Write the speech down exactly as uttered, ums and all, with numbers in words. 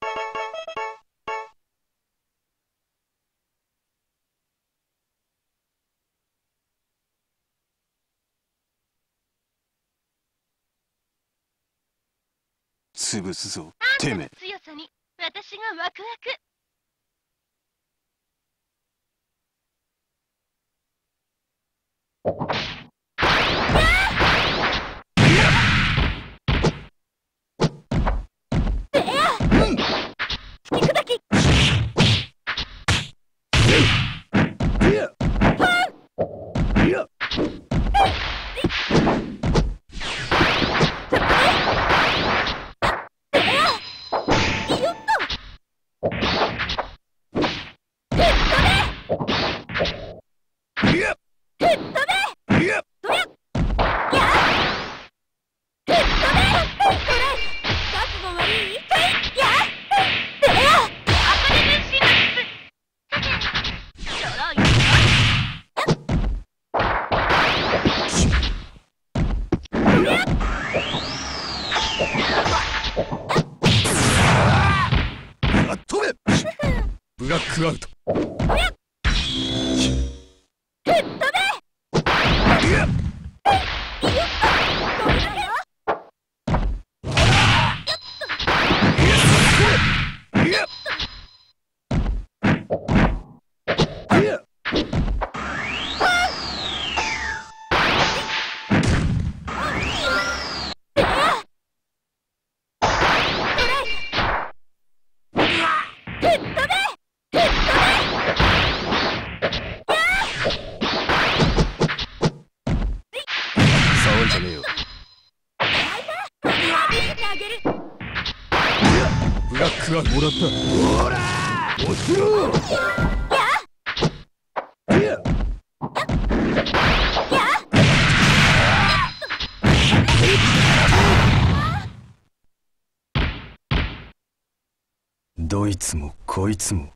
潰すぞ、 あんたのてめえ。 強さに私がワクワク。 ブラックアウト。触んじゃねえよ。ブラックアウトもらった。ほら落ちろ。どいつもこいつも